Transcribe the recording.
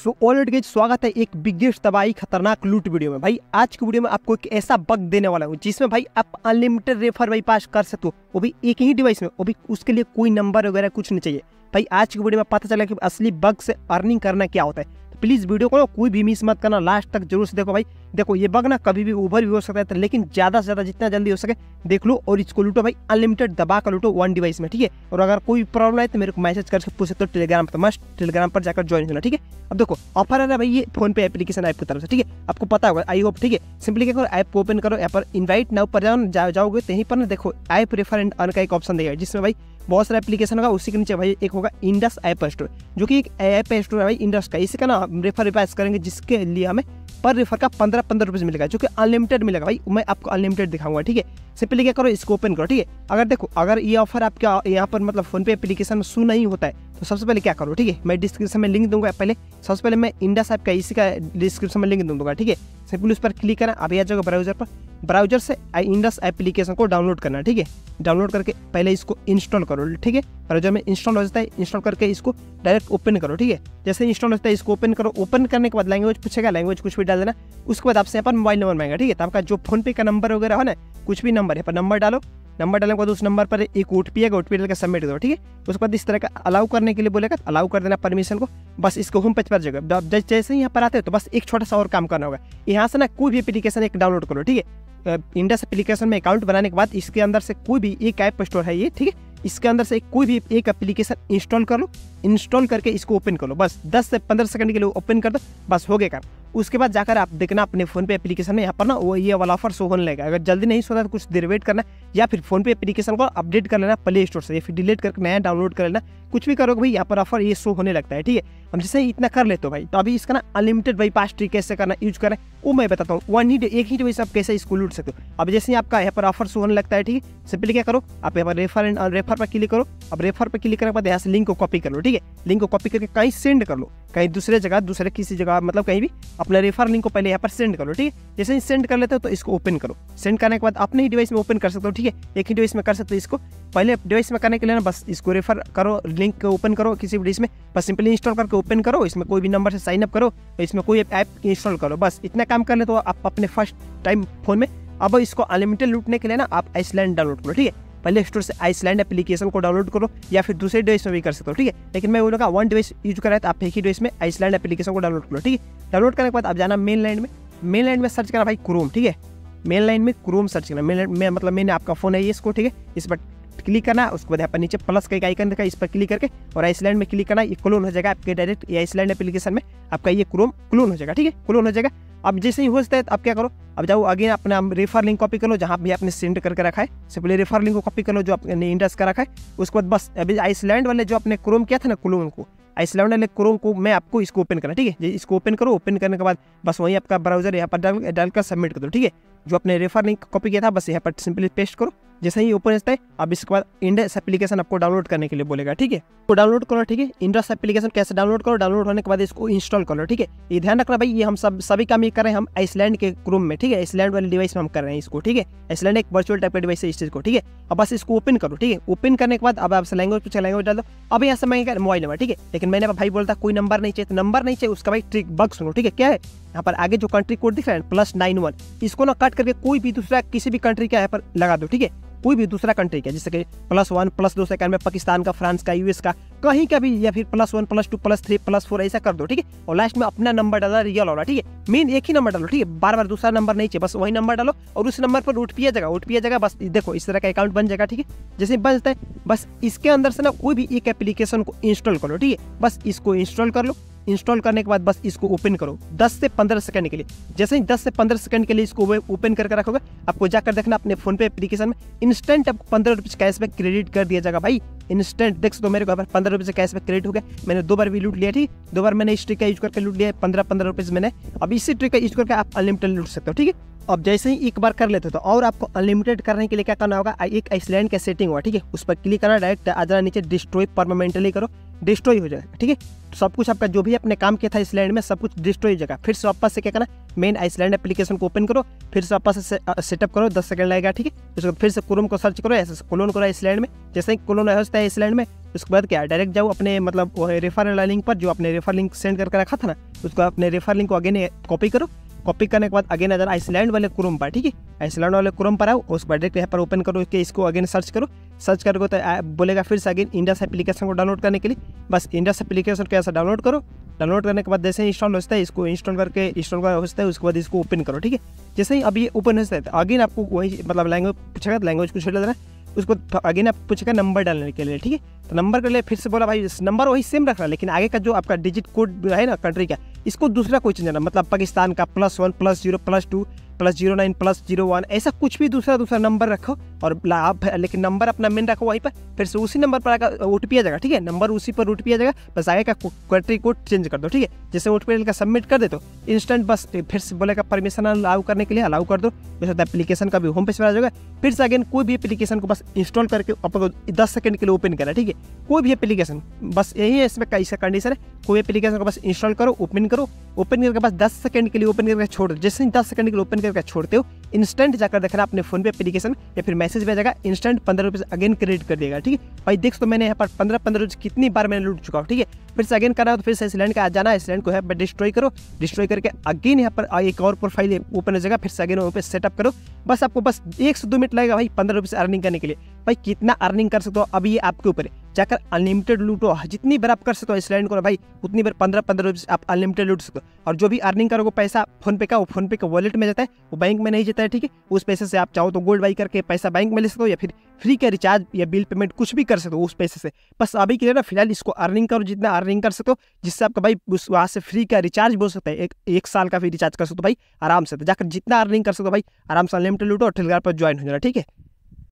So already guys स्वागत है एक बिगेस्ट तबाही खतरनाक लूट वीडियो में। भाई आज की वीडियो में आपको एक ऐसा बग देने वाला हूँ जिसमें भाई आप अनलिमिटेड रेफर भाई पास कर सकते हो, वो भी एक ही डिवाइस में, वो भी उसके लिए कोई नंबर वगैरह कुछ नहीं चाहिए। भाई आज की वीडियो में पता चला कि असली बग से अर्निंग करना क्या होता है। तो प्लीज वीडियो को कोई भी मिस मत करना, लास्ट तक जरूर से देखो। भाई देखो ये बग ना कभी भी ओवर भी हो सकता है, लेकिन ज्यादा से ज्यादा जितना जल्दी हो सके देख लो और इसको लूटो भाई, अनलिमिटेड दबा कर लूटो वन डिवाइस में, ठीक है। और अगर कोई प्रॉब्लम है तो मेरे को मैसेज करके पूछ सकते हो टेलीग्राम पर, मस्ट टेलीग्राम पर जाकर ज्वाइन करना, ठीक है। अब देखो ऑफर है भाई ये फोन पे एप्लीकेशन ऐप की तरफ से, ठीक है, आपको पता होगा आई होप, ठीक है। सिंपली क्या करो, ऐप को ओपन करो, ऐप पर इनवाइट नाउ पर जाओगे तो यहीं पर ना देखो ऐप रेफर एंड अर्न का एक ऑप्शन देगा, जिसमें भाई बहुत सारा एप्लीकेशन होगा। उसी के नीचे भाई एक होगा इंडस ऐप स्टोर, जो कि एक ऐप स्टोर है भाई इंडस का। इसी का ना रेफर पास करेंगे, जिसके लिए हमें पर रेफर का 15 रुपये मिलेगा, जो कि अनलिमिटेड मिलेगा। भाई मैं आपको अनलिमिटेड दिखाऊंगा, ठीक है। सिंपली क्या करो, इसको ओपन करो, ठीक है। अगर देखो अगर ये ऑफर आपका यहाँ पर मतलब फोन पे एप्लीकेशन में शो नहीं होता है तो सबसे पहले क्या करो, ठीक है, मैं डिस्क्रिप्शन में लिंक दूंगा। पहले सबसे पहले मैं इंडस ऐप का इसी का डिस्क्रिप्शन में लिंक दूंगा, ठीक है। सिंपली उस पर क्लिक करना, अभी आ जाओगे ब्राउजर पर, ब्राउजर से इंडस एप्लीकेशन को डाउनलोड करना, ठीक है। डाउनलोड करके पहले इसको इंस्टॉल करो, ठीक है। ब्राउजर में इंस्टॉल हो जाता है, इंस्टॉल करके इसको डायरेक्ट ओपन करो, ठीक है। जैसे इंस्टॉल होता है इसको ओपन करो। ओपन करने के बाद लैंग्वेज पूछेगा, लैंग्वेज कुछ भी डाल देना। उसके बाद आपसे यहाँ पर मोबाइल नंबर मांगेगा, ठीक है। तो आपका जो फोन पे का नंबर वगैरह है ना, कुछ भी नंबर है पर नंबर डालो। नंबर डालने के बाद उस नंबर पर एक ओटीपी है, ओटीपी डाल के सबमिट करो, ठीक है। उसके बाद इस तरह का अलाउ करने के लिए बोलेगा, अलाउ कर देना परमिशन को। बस इसको होम पेज पर जाएगा। जैसे ही यहाँ पर आते हो तो बस एक छोटा सा और काम करना होगा, यहाँ से ना कोई भी एप्लीकेशन एक डाउनलोड करो, ठीक है। इंडस एप्लीकेशन में अकाउंट बनाने के बाद इसके अंदर से कोई भी एक ऐप स्टोर है ये, ठीक है, इसके अंदर से कोई भी एक एप्लीकेशन इंस्टॉल कर लो। इंस्टॉल करके इसको ओपन कर लो, बस 10 से 15 सेकंड के लिए ओपन कर दो, बस हो गया काम। उसके बाद जाकर आप देखना अपने फोन पे एप्लीकेशन में यहाँ पर ना वो ये वाला ऑफर शो होने लगेगा। अगर जल्दी नहीं सोता तो कुछ देर वेट करना, या फिर फोन पे एप्लीकेशन को अपडेट कर लेना प्ले स्टोर से, या फिर डिलीट करके नया डाउनलोड कर लेना। कुछ भी करोगे भाई यहाँ पर ऑफर ये शो होने लगता है, ठीक है। हम जैसे इतना कर लेते हो भाई, तो अभी इसका ना अनलिमिटेड भाई पास ट्रिक कैसे करना यूज करें वो मैं बताता हूँ। एक ही डिवाइस आप कैसे इसको लूट सकते हो। अब जैसे आपका यहाँ पर ऑफर शो होने लगता है, ठीक है। सिंपली क्या करो, आप यहाँ पर रेफर पर क्लिक करो। अब रेफर पर क्लिक करने के बाद यहाँ से लिंक को कॉपी कर लो, ठीक है। लिंक को कॉपी करके कहीं सेंड कर लो, कहीं दूसरे जगह, दूसरे किसी जगह, मतलब कहीं भी अपने रेफर लिंक को पहले यहाँ पर सेंड करो, ठीक है। जैसे ही सेंड कर लेते हो तो इसको ओपन करो। सेंड करने के बाद अपने ही डिवाइस में ओपन कर सकते हो, ठीक है। एक ही डिवाइस में कर सकते हो इसको। पहले डिवाइस में करने के लिए ना बस इसको रेफर करो, लिंक को ओपन करो किसी भी डिवाइस में, बस सिंपली इंस्टॉल करके ओपन करो। इसमें कोई भी नंबर से साइन अप करो, इसमें कोई ऐप इंस्टॉल करो, बस इतना काम कर ले तो आप अपने फर्स्ट टाइम फोन में। अब इसको अनलिमिटेड लूटने के लिए ना आप आइसलैंड डाउनलोड करो, ठीक है। पहले स्टोर से आइसलैंड एप्लीकेशन को डाउनलोड करो, या फिर दूसरे डिवाइस में भी कर सकते हो, ठीक है। लेकिन मैं बोलूँगा वन डिवाइस यूज कर रहा है तो आप एक ही डिवाइस में आइसलैंड एप्लीकेशन को डाउनलोड करो, ठीक है। डाउनलोड करने के बाद आप जाना मेन लाइन में, मेन लाइन में सर्च करना भाई क्रोम, ठीक है। मेन लाइन में क्रोम सर्च करना, मेन मतलब मैंने आपका फोन है ये, इसको, ठीक है। इस पर क्लिक करना, उसके बाद यहाँ पर नीचे प्लस का एक आइकन दिखा, इस पर क्लिक करके और आइसलैंड में क्लिक करना। ये क्लोन हो जाएगा आपके डायरेक्ट ये आइसलैंड एप्लीकेशन में, आपका ये क्रोम क्लोन हो जाएगा, ठीक है, क्लोन हो जाएगा। अब जैसे ही हो जाता है तो आप क्या करो, अब जाओ अगेन अपना रेफर लिंक कॉपी कर लो, जहाँ भी आपने सेंड करके रखा है। सिंपली रेफर लिंक को कॉपी कर लो जो आपने इंडस का रखा है। उसके बाद बस अभी आइसलैंड वाले जो आपने क्रोम किया था ना, क्लोन को, आइसलैंड वाले क्रोम को मैं आपको इसको ओपन करना, ठीक है। इसको ओपन करो, ओपन करने के बाद बस वहीं आपका ब्राउजर यहाँ पर डालकर सबमिट कर दो, ठीक है। जो आपने रेफर लिंक कॉपी किया था बस यहाँ पर सिंपली पेस्ट करो। जैसे ही ओपन होता है अब इसके बाद इंडस एप्लीकेशन आपको डाउनलोड करने के लिए बोलेगा, ठीक है। तो डाउनलोड करो, ठीक है। इंडस एप्लीकेशन कैसे डाउनलोड करो, डाउनलोड होने के बाद इसको इंस्टॉल करो, ठीक है। ये ध्यान रखना भाई, ये हम सभी काम ये कर रहे हैं हम आइसलैंड के क्रोम में, ठीक है। आइसलैंड वाले डिवाइस में हम कर रहे हैं इसको, ठीक है। आइसलैंड एक वर्चुअल टाइप का डिवाइस है इस चीज को, ठीक है। अब बस इसको ओपन करो, ठीक है। ओपन करने के बाद अब आपसे लैंग्वेज पूछे, लैंग्वेज डाल दो। अब यहाँ से मांगेगा मोबाइल नंबर, ठीक है। लेकिन मैंने भाई बोलता कोई नंबर नहीं चाहिए, तो नंबर नहीं चाहिए उसका भाई ट्रिक बग सुनो, ठीक है। क्या है यहाँ पर आगे जो कंट्री कोड दिख रहा है +91, इसको ना कट करके कोई भी दूसरा किसी भी कंट्री का यहाँ पर लगा दो, ठीक है। कोई भी दूसरा कंट्री का, जैसे कि +1 +2 सेकंड में पाकिस्तान का, फ्रांस का, यूएस का, कहीं का भी, या फिर +1 +2 +3 +4 ऐसा कर दो, ठीक है। और लास्ट में अपना नंबर डाला रियल वाला, ठीक है। मेन एक ही नंबर डालो, ठीक है। बार बार दूसरा नंबर नहीं चाहिए, बस वही नंबर डालो और उस नंबर पर ओटीपी आ जाएगा, बस देखो इस तरह का अकाउंट बन जाएगा, ठीक है। जैसे बन जाता है बस इसके अंदर से ना कोई भी एक एप्लीकेशन को इंस्टॉल करो, ठीक है। बस इसको इंस्टॉल कर लो। इंस्टॉल करने के बाद बस इसको ओपन करो 10 से 15 सेकंड के लिए। जैसे ही 10 से 15 सेकंड के लिए इसको ओपन करके रखोगे, आपको जाकर देखना अपने फोन पे एप्लीकेशन में इंस्टेंट आपको 15 रुपये कैशबैक क्रेडिट कर दिया जाएगा भाई। इंस्टेंट देख सकते हो, मेरे को 15 रुपये से कैशबैक क्रेडिट हो गया। मैंने 2 बार भी लूट लिया, ठीक, 2 बार मैंने इस ट्रिक का यूज करके लूट लिया 15 रुपये मैंने। अब इसी ट्रिक का यूज करके आप अनलिमिटेड लूट सकते हो, ठीक है। अब जैसे ही एक बार कर लेते हो तो और आपको अनलिमिटेड करने के लिए क्या करना होगा, एक आइसलैंड का सेटिंग हुआ, ठीक है। उस पर क्लिक करना, डायरेक्ट आ जाना नीचे डिस्ट्रॉय परमानेंटली करो। डिस्ट्रॉय हो जाएगा। ठीक है, तो सब कुछ आपका जो भी आपने काम किया था आइसलैंड में सब कुछ डिस्ट्रॉय हो जाएगा। फिर से वापस से क्या करना, मेन आइसलैंड एप्लीकेशन को ओपन करो, फिर से वापस से सेटअप करो, 10 सेकंड लगेगा। ठीक है, उसके बाद फिर से क्रोम को सर्च करो, ऐसे क्लोन करो आइसलैंड में। जैसे ही क्लोन होता है आइसलैंड में, उसके बाद क्या डायरेक्ट जाओ अपने मतलब रेफर लिंक पर, जो आपने रेफर लिंक सेंड करके रखा था ना, उसको अपने रेफर लिंक को अगेन कॉपी करो। कॉपी करने के बाद अगेन अगर आइसलैंड वाले क्रोम पर, ठीक है, आइसलैंड वाले क्रोम पर आओ, उसके बाद डायरेक्ट यहाँ पर ओपन करो कि इसको अगेन सर्च करो। सर्च करोगे तो बोलेगा फिर से अगेन इंडस एप्लीकेशन को डाउनलोड करने के लिए। बस इंडस एप्लीकेशन को ऐसा डाउनलोड करो। डाउनलोड करने के बाद जैसे ही इंस्टॉल होता है, इसको इंस्टॉल करके होता है, उसके बाद इसको ओपन करो। ठीक है, जैसे ही अब ये ओपन होता है तो अगेन आपको वही मतलब लैंग्वेज पूछेगा, लैंग्वेज कुछ देना है, उसको अगेन आप पूछेगा नंबर डालने के लिए। ठीक है, तो नंबर के लिए फिर से बोला भाई नंबर वही सेम रखना, लेकिन आगे का जो आपका डिजिट कोड है ना कंट्री का, इसको दूसरा कोई चेंज करना, मतलब पाकिस्तान का +1 +0 +2 +09 +01 ऐसा कुछ भी दूसरा नंबर रखो और आप लेकिन नंबर अपना मेन रखो वहीं पर। फिर से उसी नंबर पर आकर OTP आ जाएगा। ठीक है, नंबर उसी पर OTP आ जाएगा, बस आगे का कंट्री कोड चेंज कर दो। ठीक है, जैसे OTP का सबमिट कर दे तो इंस्टेंट बस फिर से बोलेगा परमिशन अलाउ करने के लिए, अलाउ कर दो। जैसे एप्लीकेशन का भी होम पेज पर आ जाएगा। फिर से अगेन कोई भी एप्लीकेशन को बस इंस्टॉल करके आपको 10 सेकंड के लिए ओपन करना है। ठीक है, कोई भी एप्लीकेशन, बस यही है इसमें कैसा कंडीशन है, कोई एप्लीकेशन को बस इंस्टॉल करो, ओपन करो, ओपन करके बस 10 सेकंड के लिए ओपन करके छोड़ दो। जैसे ही 10 सेकंड के लिए ओपन करके छोड़ते हो, इंस्टेंट जाकर देखना अपने फोन पे एप्लीकेशन या फिर मैसेज भेजेगा, इंस्टेंट 15 रुपये अगेन क्रेडिट कर देगा। ठीक है भाई, देख तो मैंने यहाँ पर 15 रुपये कितनी बार मैंने लूट चुका हूँ। ठीक है, फिर से अगेन करना हो तो फिर से आइसलैंड का आ जाना, आइसलैंड को है डिस्ट्रॉय करो, डिस्ट्रॉय करके अगेन यहाँ पर एक और प्रोफाइल ओपन हो जाएगा। फिर से अगेन वहाँ पे सेटअप करो, बस आपको बस 1 से 2 मिनट लगेगा भाई 15 रुपये से अर्निंग करने के लिए। भाई कितना अर्निंग कर सकते हो अभी ये आपके ऊपर है, जाकर अनलिमिटेड लूटो, जितनी बार आप कर सकते हो आइसलैंड को भाई, उतनी बार 15 रुपये आप अनलिमिटेड लूट सकते हो। और जो भी अर्निंग करोगे पैसा फोन पे का, वो फोन पे का वॉलेट में जाता है, वो बैंक में नहीं जाता है। ठीक है, उस पैसे से आप चाहो तो गोल्ड बाई करके पैसा बैंक में ले सकते हो, या फिर फ्री का रिचार्ज या बिल पेमेंट कुछ भी कर सकते हो उस पैसे से। बस अभी के लिए ना फिलहाल इसको अर्निंग करो, जितना अर्निंग कर सकते हो, जिससे आपका भाई उस वहाँ से फ्री का रिचार्ज बोल सकता है, एक साल का फ्री रिचार्ज कर सकते हो भाई आराम से। तो जाकर जितना अर्निंग कर सकते हो भाई आराम से अनलिमिटेड लूटो और टेलीग्राम पर ज्वाइन हो जाना। ठीक है।